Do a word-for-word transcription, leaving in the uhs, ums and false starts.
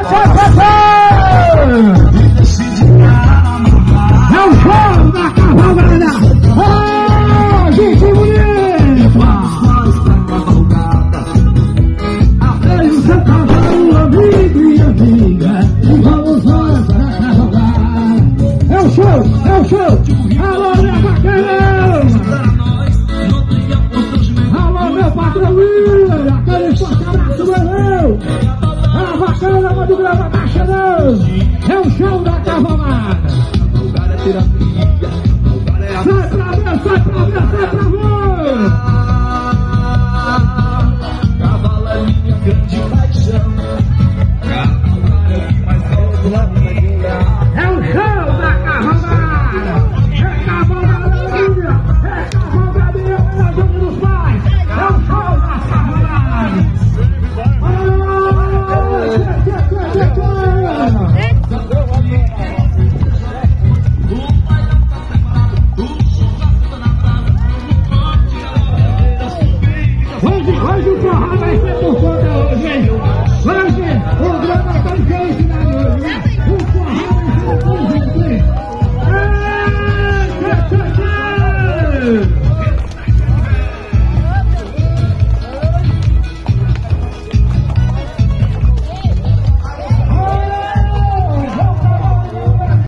É o show da cavalgada! Oh, gente bonita! Até o seu cavalo, amigo e amiga, e vamos nós pra cavalgada! É o show, é o show! Alô, minha bacana! Alô, meu patrão William! Aquele forte abraço, meu! A bacana, mas do grava caixa não! É o show da cavalgada! Cavalgada é terapia.